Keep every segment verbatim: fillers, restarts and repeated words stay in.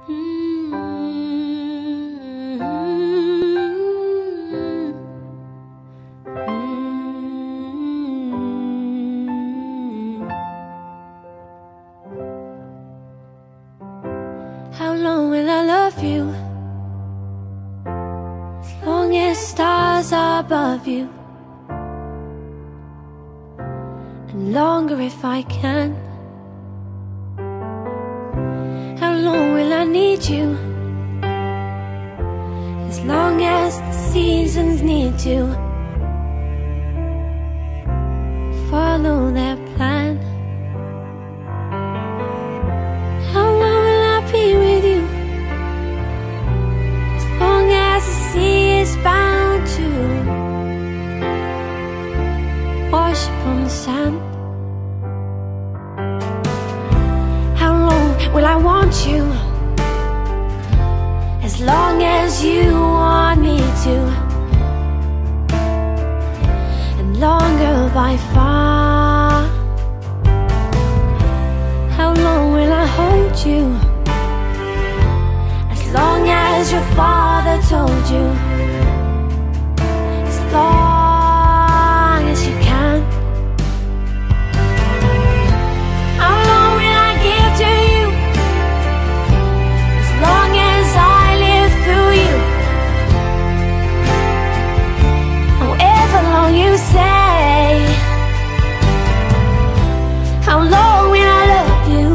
How long will I love you? As long as stars are above you, and longer if I can. How long will I need you? As long as the seasons need to follow their plan. How long will I be with you? As long as the sea is bound to wash upon the sand. How long will I want you? As long as you want me to, and longer by far. How long will I hold you? As long as your father told you, as long as you can. How long will I give to you? As long as I live through you. However long you say. How long will I love you?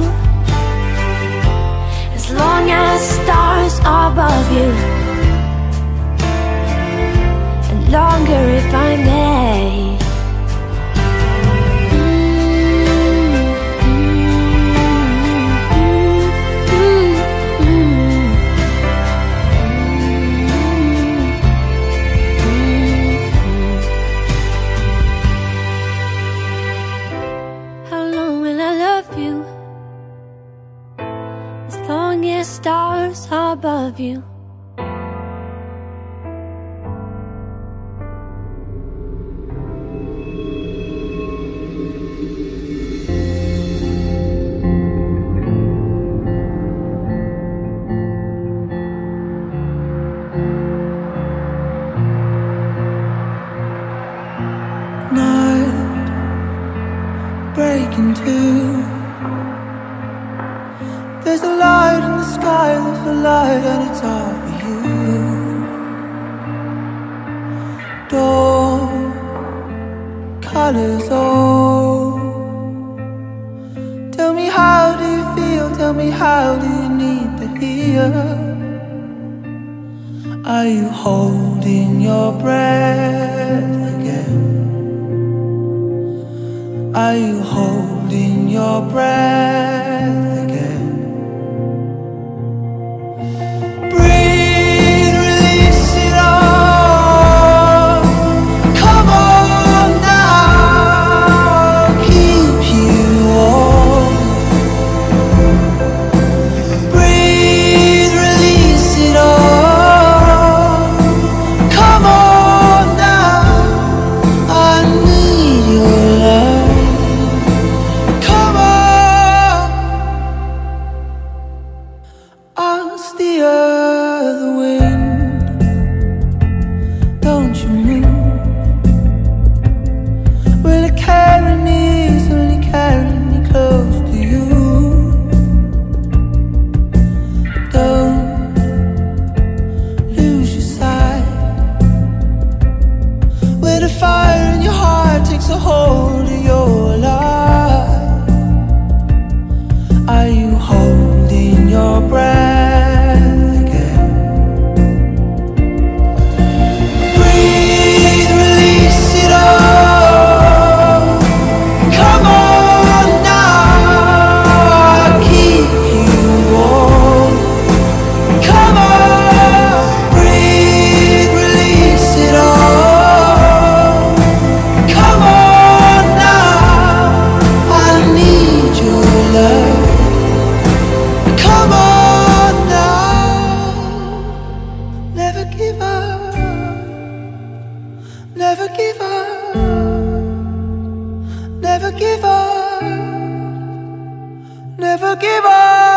As long as stars are above you, and longer if I may. How long will I love you? As long as stars are above you. Night breaking two. There's a light in the sky, there's a light and it's all for you. Dawn colors all. Tell me how do you feel, tell me how do you need to hear. Are you holding your breath again? Are you holding your breath again? Breathe, release it all. Come on now, I'll keep you warm. Breathe, release it all. Come on now, I need your love. Ask the other wind, don't you move. Will it carry me, it's only carry me close to you. Don't lose your sight. When the fire in your heart takes a hold of your life, are you holding your breath? Never give up, never give up, never give up.